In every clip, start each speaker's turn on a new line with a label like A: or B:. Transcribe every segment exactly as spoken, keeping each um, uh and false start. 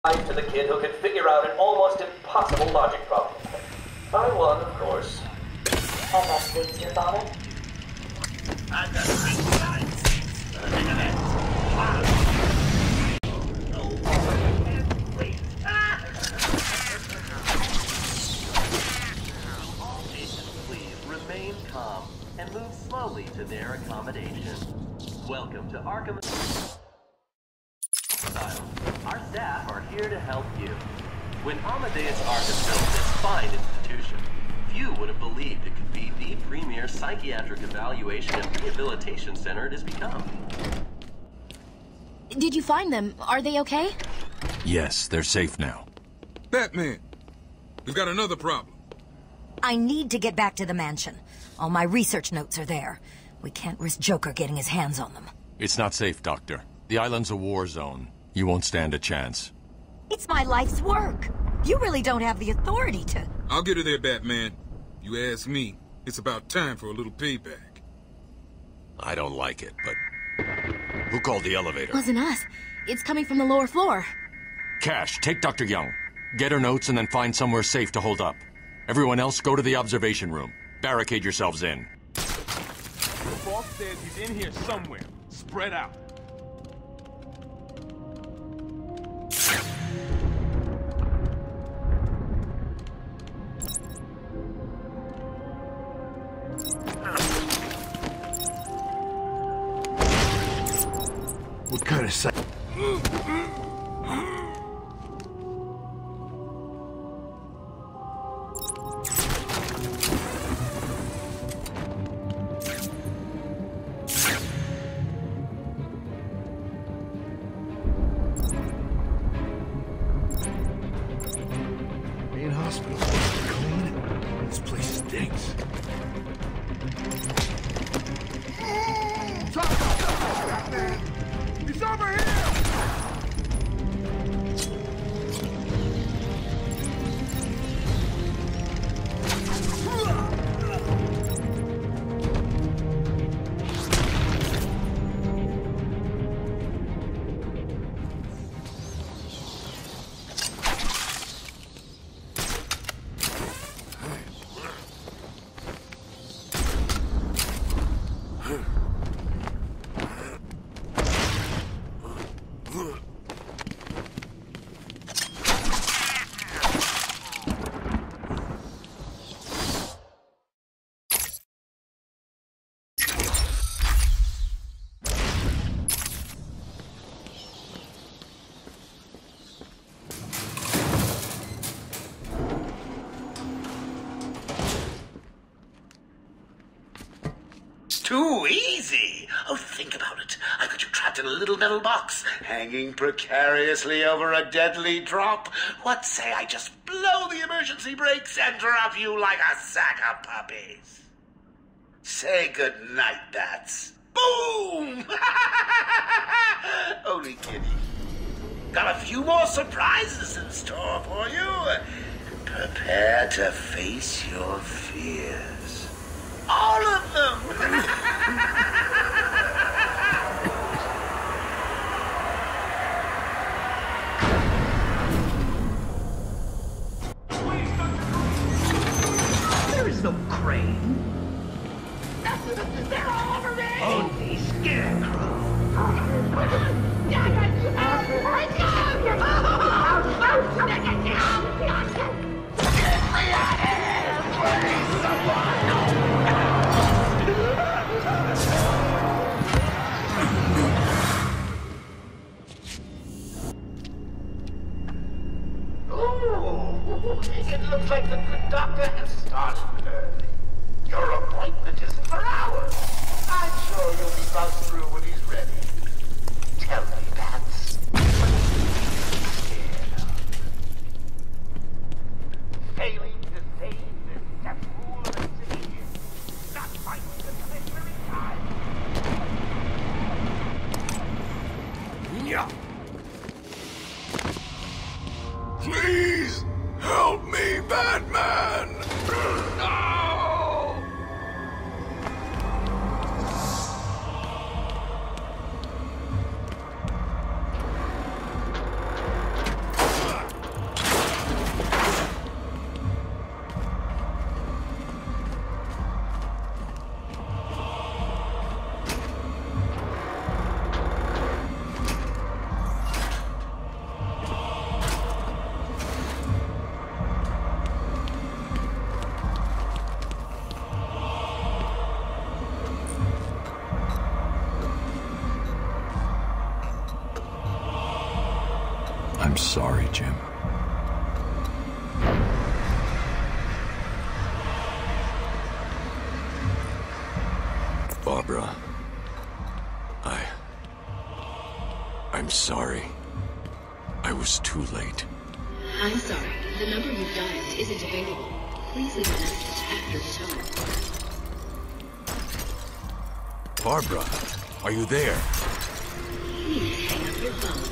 A: To the kid who can figure out an almost impossible logic problem. I won, of course.
B: And that pleased your father?
C: I've got three sides. Look at that. All patients, please remain calm and move slowly to their accommodation. Welcome to Arkham Asylum. Our staff are here to help you. When Amadeus Arkham built this fine institution, few would have believed it could be the premier psychiatric evaluation and rehabilitation center it has become.
D: Did you find them? Are they okay?
E: Yes, they're safe now.
F: Batman! We've got another problem.
G: I need to get back to the mansion. All my research notes are there. We can't risk Joker getting his hands on them.
E: It's not safe, Doctor. The island's a war zone. You won't stand a chance.
G: It's my life's work. You really don't have the authority to...
F: I'll get her there, Batman. You ask me, it's about time for a little payback.
E: I don't like it, but... Who called the elevator?
D: Wasn't us. It's coming from the lower floor.
E: Cash, take Doctor Young. Get her notes and then find somewhere safe to hold up. Everyone else, go to the observation room. Barricade yourselves in.
H: The boss says he's in here somewhere. Spread out.
I: What kind of sight? Main hospital clean. This place stinks.
H: He's over here!
C: Too easy! Oh, think about it. I've got you trapped in a little metal box, hanging precariously over a deadly drop. What say I just blow the emergency brakes and drop you like a sack of puppies? Say goodnight, bats. Boom! Only kidding. Got a few more surprises in store for you. Prepare to face your fears. All of them!
J: There is no crane. They're all over me! Only Scarecrow. Get me out of here, please, someone! It looks like the good doctor has started early. Your appointment isn't for hours. I'm sure you'll be buzzed through when he's ready. Tell me, Bats, what are you scared of? Failing to save this death rule of the city? Not fighting the commissioner in time?
I: Yeah. Please! Help me, Batman! No! I'm sorry, Jim. Barbara. I... I'm sorry. I was too late.
K: I'm sorry. The number you dialed isn't available. Please leave a message after the tone.
I: Barbara, are you there?
K: Please hang up your phone.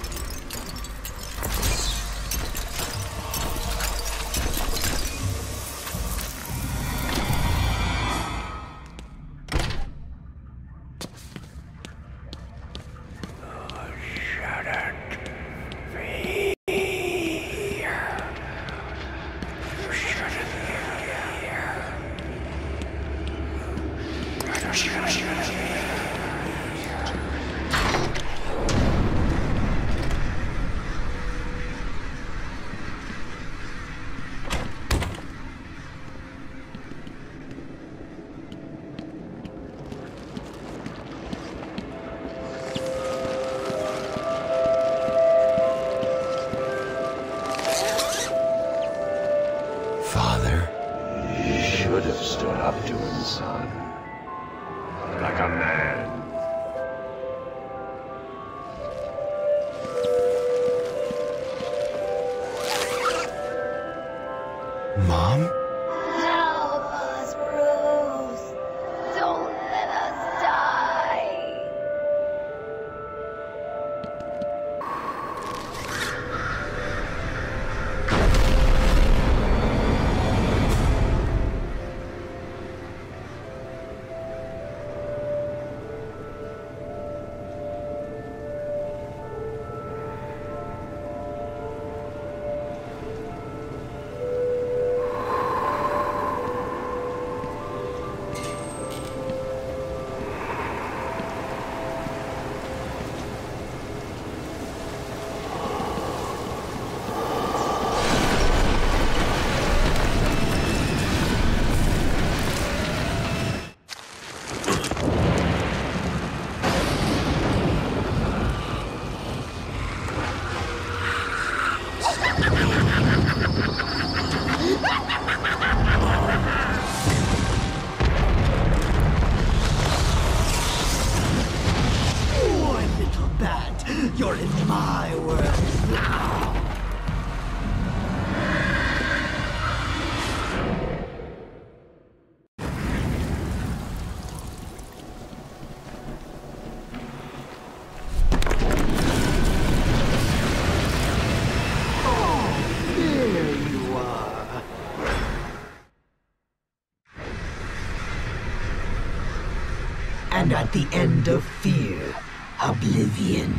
L: And at the end of fear, oblivion.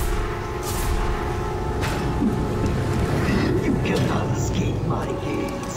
L: My gaze.